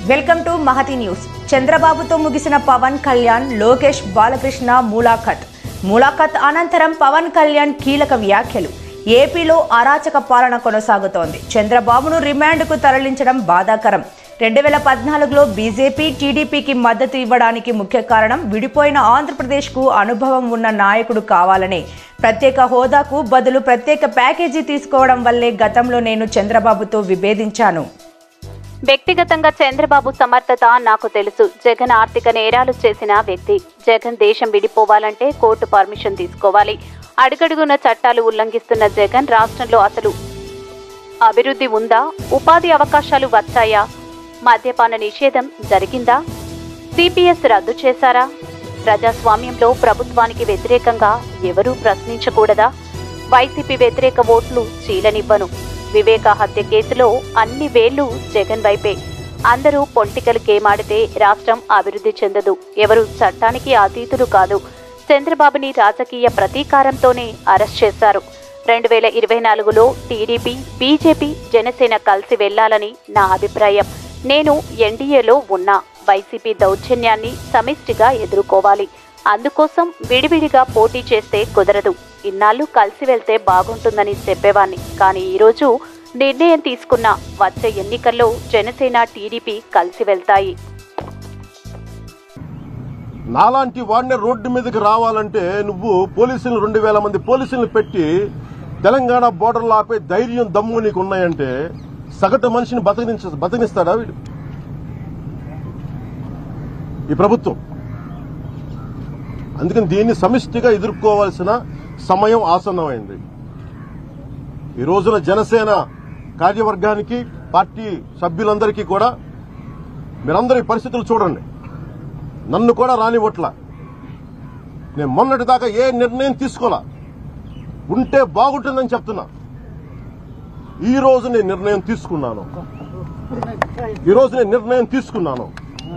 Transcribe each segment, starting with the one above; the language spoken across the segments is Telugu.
Welcome to Mahathi news. చంద్రబాబుతో ముగిసిన పవన్ కళ్యాణ్, లోకేష్, బాలకృష్ణ ములాఖత్ అనంతరం పవన్ కళ్యాణ్ కీలక వ్యాఖ్యలు. ఏపీలో అరాచక పాలన కొనసాగుతోంది. చంద్రబాబును రిమాండ్కు తరలించడం బాధాకరం. 2014లో బీజేపీ, టీడీపీకి మద్దతు ఇవ్వడానికి ముఖ్య కారణం విడిపోయిన ఆంధ్రప్రదేశ్కు అనుభవం ఉన్న నాయకుడు కావాలనే. ప్రత్యేక హోదాకు బదులు ప్రత్యేక ప్యాకేజీ తీసుకోవడం వల్లే గతంలో నేను చంద్రబాబుతో విభేదించాను. వ్యక్తిగతంగా చంద్రబాబు సమర్థత నాకు తెలుసు. జగన్ ఆర్థిక నేరాలు చేసిన వ్యక్తి. జగన్ దేశం విడిపోవాలంటే కోర్టు పర్మిషన్ తీసుకోవాలి. అడుగడుగున చట్టాలు ఉల్లంఘిస్తున్న జగన్ రాష్ట్రంలో అసలు అభివృద్ధి ఉందా? ఉపాధి అవకాశాలు వచ్చాయా? మద్యపాన నిషేధం జరిగిందా? సిపిఎస్ రద్దు చేశారా? ప్రజాస్వామ్యంలో ప్రభుత్వానికి వ్యతిరేకంగా ఎవరూ ప్రశ్నించకూడదా? వైసీపీ వ్యతిరేక ఓట్లు చీలనివ్వను. వివేక హత్య కేసులో అన్ని వేళ్లు జగన్ వైపే. అందరూ పొలిటికల్ గేమ్ ఆడితే రాష్ట్రం అభివృద్ధి చెందదు. ఎవరు చట్టానికి అతీతులు కాదు. చంద్రబాబుని రాజకీయ ప్రతీకారంతోనే అరెస్ట్ చేశారు. 2024లో టీడీపీ, బీజేపీ, జనసేన కలిసి వెళ్లాలని నా అభిప్రాయం. నేను ఎన్డీఏలో ఉన్నా. వైసీపీ దౌర్జన్యాన్ని సమిష్టిగా ఎదుర్కోవాలి. అందుకోసం విడివిడిగా పోటీ చేస్తే కుదరదు. ఇన్నాళ్లు కలిసి వెళ్తే బాగుంటుందని చెప్పేవాణ్ణి. కానీ ఈరోజు నిర్ణయం తీసుకున్న. వచ్చే ఎన్నికల్లో జనసేన, టీడీపీ కలిసి వెళ్తాయి. నాలాంటి వాడిని రోడ్డు మీదకి రావాలంటే నువ్వు పోలీసులు 2000 మంది పోలీసులను పెట్టి తెలంగాణ బోర్డర్లో ఆపే ధైర్యం, దమ్ము నీకు ఉన్నాయంటే సగటు మనిషిని బతకనిస్తాడా వీడు ఈ ప్రభుత్వం? అందుకని దీన్ని సమిష్టిగా ఎదుర్కోవాల్సిన సమయం ఆసన్నమైంది. ఈ రోజున జనసేన కార్యవర్గానికి, పార్టీ సభ్యులందరికీ కూడా మీరందరూ ఈ పరిస్థితులు చూడండి. నన్ను కూడా రానివ్వట్ల. నేను మొన్నటి దాకా ఏ నిర్ణయం తీసుకోలా. ఉంటే బాగుంటుందని చెప్తున్నా. ఈ రోజు నేను నిర్ణయం తీసుకున్నాను.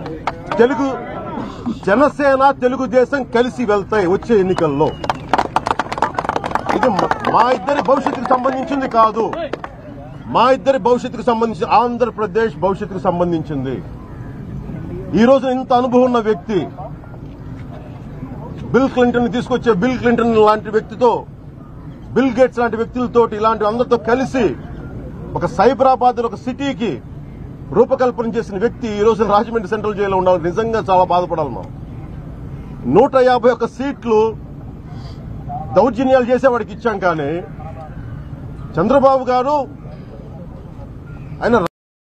జనసేన, తెలుగుదేశం కలిసి వెళ్తాయి వచ్చే ఎన్నికల్లో. ఇది మా ఇద్దరి భవిష్యత్తుకు సంబంధించింది కాదు. మా ఇద్దరి భవిష్యత్తుకు సంబంధించి ఆంధ్రప్రదేశ్ భవిష్యత్తుకు సంబంధించింది. ఈ రోజు ఇంత అనుభవం ఉన్న వ్యక్తి, బిల్ క్లింటన్ తీసుకొచ్చే బిల్ క్లింటన్ లాంటి వ్యక్తితో, బిల్ గేట్స్ లాంటి వ్యక్తులతో, ఇలాంటి అందరితో కలిసి ఒక సైబరాబాద్ ఒక సిటీకి రూపకల్పన చేసిన వ్యక్తి ఈ రోజు రాజమండ్రి సెంట్రల్ జైల్లో ఉండాలి. నిజంగా చాలా బాధపడాలి. మనం 151 సీట్లు దౌర్జన్యాలు చేసేవాడికి ఇచ్చాం. కానీ చంద్రబాబు గారు ఆయన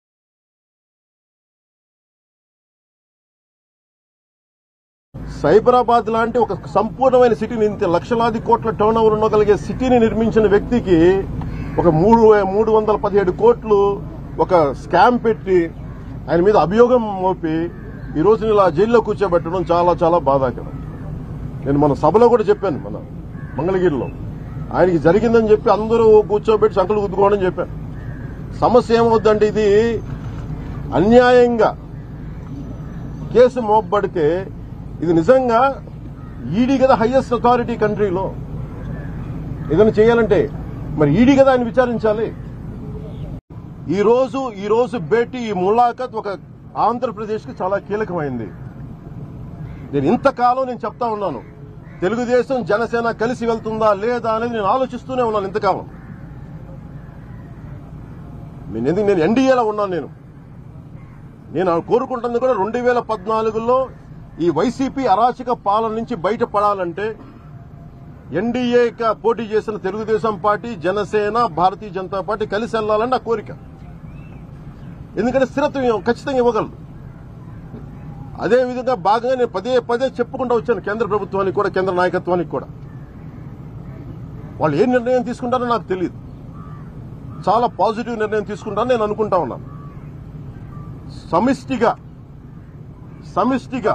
సైబరాబాద్ లాంటి ఒక సంపూర్ణమైన సిటీని, ఇంత లక్షలాది కోట్ల టర్న్ ఓవర్ ఉండగలిగే సిటీని నిర్మించిన వ్యక్తికి ఒక 317 కోట్లు ఒక స్కామ్ పెట్టి ఆయన మీద అభియోగం మోపి ఈ రోజు ఇలా జైల్లో కూర్చోబెట్టడం చాలా చాలా బాధాకరం. నేను మన సభలో కూడా చెప్పాను, మన మంగళగిరిలో ఆయనకి జరిగిందని చెప్పి అందరూ కూర్చోబెట్టి సంకలు గుద్దుకోవడం చెప్పాను. సమస్య ఏమవుద్దంటే ఇది అన్యాయంగా కేసు మోపబడితే ఇది నిజంగా ఈడీ కదా హైయెస్ట్ అథారిటీ కంట్రీలో. ఏదైనా చేయాలంటే మరి ఈడీ కదా ఆయన విచారించాలి. ఈ రోజు భేటీ, ఈ ములాఖత్ ఒక ఆంధ్రప్రదేశ్ కి చాలా కీలకమైంది. నేను ఇంతకాలం నేను చెప్తా ఉన్నాను, తెలుగుదేశం, జనసేన కలిసి వెళ్తుందా లేదా అనేది నేను ఆలోచిస్తూనే ఉన్నాను ఇంతకాలం. నేను ఎన్డీఏలో ఉన్నాను. నేను కోరుకుంటుంది కూడా 2014లో ఈ వైసీపీ అరాచక పాలన నుంచి బయటపడాలంటే ఎన్డీఏగా పోటీ చేసిన తెలుగుదేశం పార్టీ, జనసేన, భారతీయ జనతా పార్టీ కలిసి వెళ్లాలని నా కోరిక. ఎందుకంటే స్థిరత్వం ఖచ్చితంగా ఇవ్వగలరు. అదేవిధంగా భాగంగా నేను పదే చెప్పుకుంటూ వచ్చాను కేంద్ర ప్రభుత్వానికి కూడా, కేంద్ర నాయకత్వానికి కూడా. వాళ్ళు ఏ నిర్ణయం తీసుకుంటారో నాకు తెలియదు. చాలా పాజిటివ్ నిర్ణయం తీసుకుంటారని నేను అనుకుంటా ఉన్నాను. సమిష్టిగా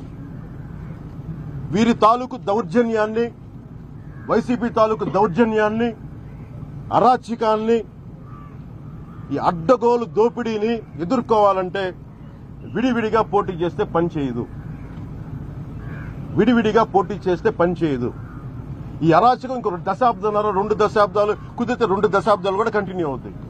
వీరి తాలూకు దౌర్జన్యాన్ని, వైసీపీ తాలూకు దౌర్జన్యాన్ని, అరాచకాన్ని, ఈ అడ్డగోలు దోపిడీని ఎదుర్కోవాలంటే విడివిడిగా పోటీ చేస్తే పని చేయదు. ఈ అరాచకం ఇంకో 1.5 2 దశాబ్దాలు కుదిరితే 2 దశాబ్దాలు కూడా కంటిన్యూ అవుతాయి.